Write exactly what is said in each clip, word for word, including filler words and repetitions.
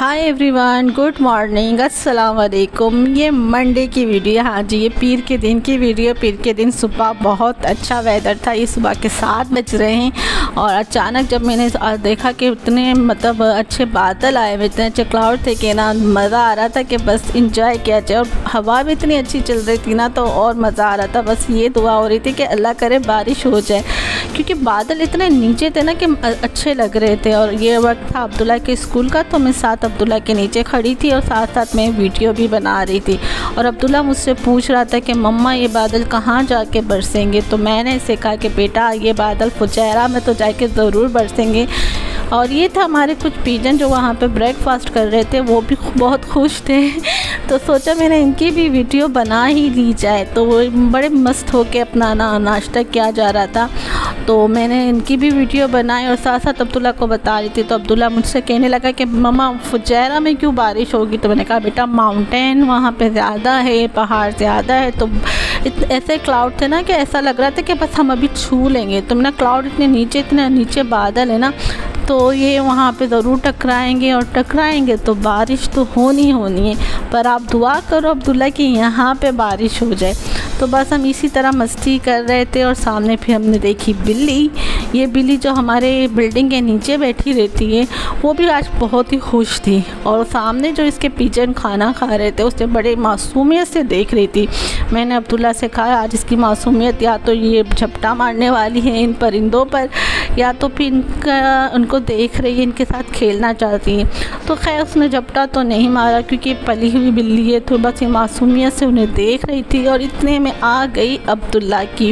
Hi everyone, good morning, अस्सलाम वालेकुम। ये मंडे की वीडियो, हाँ जी, ये पीर के दिन की वीडियो। पीर के दिन सुबह बहुत अच्छा वेदर था। ये सुबह के सात बज रहे हैं और अचानक जब मैंने देखा कि इतने मतलब अच्छे बादल आए हुए, इतने अच्छे क्लाउड थे कि ना मज़ा आ रहा था कि बस इंजॉय किया जाए। और हवा भी इतनी अच्छी चल रही थी ना, तो और मज़ा आ रहा था। बस ये दुआ हो रही थी कि अल्लाह करे बारिश हो जाए, क्योंकि बादल इतने नीचे थे ना कि अच्छे लग रहे थे। और ये वक्त था अब्दुल्ला के स्कूल का, तो मैं साथ अब्दुल्ला के नीचे खड़ी थी और साथ साथ मैं वीडियो भी बना रही थी। और अब्दुल्ला मुझसे पूछ रहा था कि मम्मा ये बादल कहाँ जाके बरसेंगे। तो मैंने इसे कहा कि बेटा ये बादल फुजैरा में तो जाके ज़रूर बरसेंगे। और ये था हमारे कुछ पिजन जो वहाँ पे ब्रेकफास्ट कर रहे थे, वो भी बहुत खुश थे। तो सोचा मैंने इनकी भी वीडियो बना ही ली जाए। तो वो बड़े मस्त होके अपना ना नाश्ता किया जा रहा था, तो मैंने इनकी भी वीडियो बनाई और साथ साथ अब्दुल्ला को बता रही थी। तो अब्दुल्ला मुझसे कहने लगा कि मम्मा फुजैरा में क्यों बारिश होगी। तो मैंने कहा बेटा माउंटेन वहाँ पे ज़्यादा है, पहाड़ ज़्यादा है। तो ऐसे क्लाउड थे ना कि ऐसा लग रहा था कि बस हम अभी छू लेंगे। तो ना क्लाउड इतने नीचे इतने नीचे बादल है ना, तो ये वहाँ पे ज़रूर टकराएंगे और टकराएंगे तो बारिश तो होनी होनी है। पर आप दुआ करो अब्दुल्ला कि यहाँ पे बारिश हो जाए। तो बस हम इसी तरह मस्ती कर रहे थे और सामने फिर हमने देखी बिल्ली। ये बिल्ली जो हमारे बिल्डिंग के नीचे बैठी रहती है, वो भी आज बहुत ही खुश थी। और सामने जो इसके पिजन खाना खा रहे थे, उसे बड़े मासूमियत से देख रही थी। मैंने अब्दुल्ला से कहा आज इसकी मासूमियत या तो ये झपटा मारने वाली है इन परिंदों पर, या तो फिर इनका उनको देख रही है, इनके साथ खेलना चाहती है। तो खैर उसने झपटा तो नहीं मारा क्योंकि पली हुई बिल्ली है, तो बस ये मासूमियत से उन्हें देख रही थी। और इतने में आ गई अब्दुल्ला की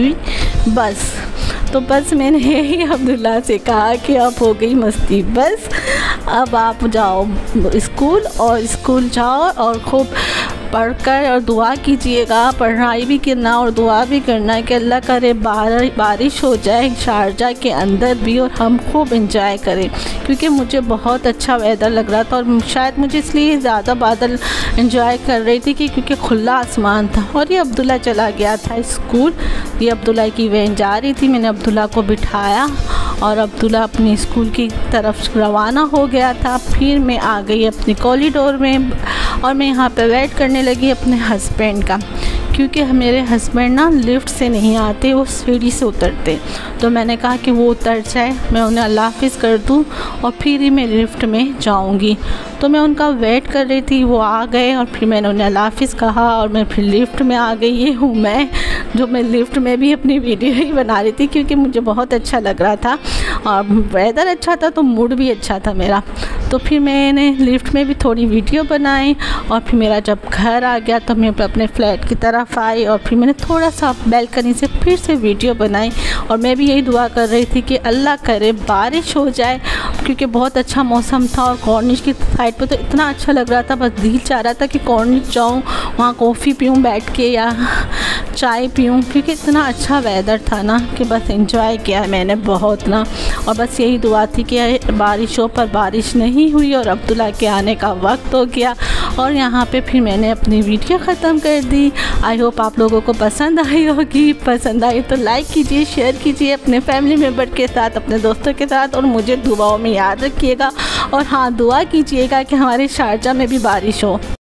बस। तो बस मैंने यही अब्दुल्ला से कहा कि अब हो गई मस्ती, बस अब आप जाओ स्कूल और स्कूल जाओ और खूब पढ़कर और दुआ कीजिएगा। पढ़ाई भी करना और दुआ भी करना कि अल्लाह करे बारिश हो जाए शारजा के अंदर भी और हम खूब इंजॉय करें, क्योंकि मुझे बहुत अच्छा वेदर लग रहा था। और शायद मुझे इसलिए ज़्यादा बादल इंजॉय कर रही थी कि क्योंकि खुला आसमान था। और ये अब्दुल्ला चला गया था स्कूल। ये अब्दुल्ला की वैन जा रही थी, मैंने अब्दुल्ला को बिठाया और अब्दुल्ला अपनी स्कूल की तरफ रवाना हो गया था। फिर मैं आ गई अपनी कॉरिडोर में और मैं यहाँ पे वेट करने लगी अपने हस्बैंड का, क्योंकि मेरे हस्बैंड ना लिफ्ट से नहीं आते, वो सीढ़ी से उतरते। तो मैंने कहा कि वो उतर जाए, मैं उन्हें अल्लाह हाफिज़ कर दूँ और फिर ही मैं लिफ्ट में जाऊँगी। तो मैं उनका वेट कर रही थी, वो आ गए और फिर मैंने उन्हें अल्लाह हाफिज़ कहा और मैं फिर लिफ्ट में आ गई। ये हूँ मैं, जो मैं लिफ्ट में भी अपनी वीडियो ही बना रही थी क्योंकि मुझे बहुत अच्छा लग रहा था और वेदर अच्छा था तो मूड भी अच्छा था मेरा। तो फिर मैंने लिफ्ट में भी थोड़ी वीडियो बनाई और फिर मेरा जब घर आ गया तो मैं अपने फ्लैट की तरफ आई और फिर मैंने थोड़ा सा बैल्कनी से फिर से वीडियो बनाई। और मैं भी यही दुआ कर रही थी कि अल्लाह करे बारिश हो जाए, क्योंकि बहुत अच्छा मौसम था। और कॉर्निश की साइड पे तो इतना अच्छा लग रहा था, बस दिल चाह रहा था कि कॉर्निश जाऊँ, वहाँ कॉफ़ी पीऊँ बैठ के या चाय पीऊँ, क्योंकि इतना अच्छा वेदर था ना कि बस एंजॉय किया मैंने बहुत ना। और बस यही दुआ थी कि बारिश हो, पर बारिश नहीं हुई और अब्दुल्ला के आने का वक्त हो गया। और यहाँ पे फिर मैंने अपनी वीडियो ख़त्म कर दी। आई होप आप लोगों को पसंद आई होगी। पसंद आई तो लाइक कीजिए, शेयर कीजिए अपने फैमिली मेम्बर के साथ, अपने दोस्तों के साथ, और मुझे दुआओं में याद रखिएगा। और हाँ, दुआ कीजिएगा कि हमारे शारजा में भी बारिश हो।